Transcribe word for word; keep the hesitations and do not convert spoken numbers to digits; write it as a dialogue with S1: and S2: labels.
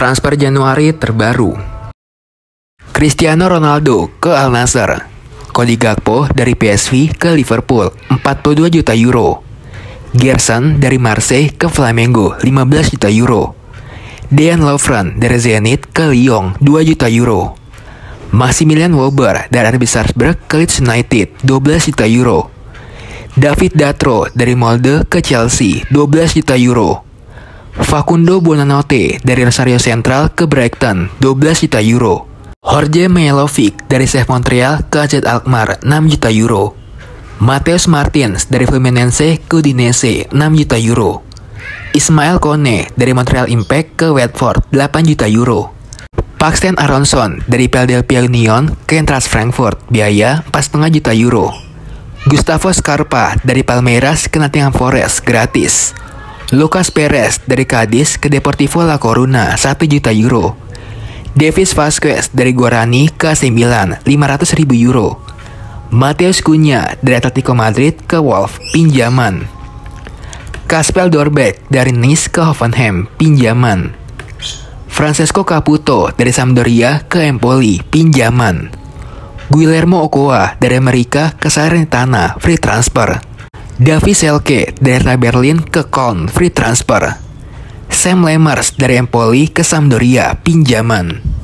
S1: Transfer Januari terbaru. Cristiano Ronaldo ke Al Nassr. Cody Gakpo dari P S V ke Liverpool empat puluh dua juta euro. Gerson dari Marseille ke Flamengo lima belas juta euro. Dejan Lovren dari Zenit ke Lyon dua juta euro. Maximilian Wöber dari R B Salzburg ke Leeds United dua belas juta euro. David Datro dari Molde ke Chelsea dua belas juta euro. Facundo Buonanotte dari Rosario Central ke Brighton dua belas juta euro. Jorge Mihailovic dari C F Montreal ke A Z Alkmaar enam juta euro. Matheus Martins dari Fluminense ke Udinese enam juta euro. Ismael Kone dari Montreal Impact ke Watford delapan juta euro. Paxten Aronson dari Philadelphia Union ke Eintracht Frankfurt biaya empat koma lima juta euro. Gustavo Scarpa dari Palmeiras ke Nottingham Forest gratis. Lucas Perez dari Cadiz ke Deportivo La Coruna satu juta euro. Davis Vazquez dari Guarani ke A C Milan lima ratus ribu euro. Mateus Cunha dari Atletico Madrid ke Wolves pinjaman. Kasper Dolberg dari Nice ke Hoffenheim pinjaman. Francesco Caputo dari Sampdoria ke Empoli pinjaman. Guillermo Ochoa dari Amerika ke Salernitana free transfer. Davie Selke dari Hertha Berlin ke Köln free transfer. Sam Lemers dari Empoli ke Sampdoria pinjaman.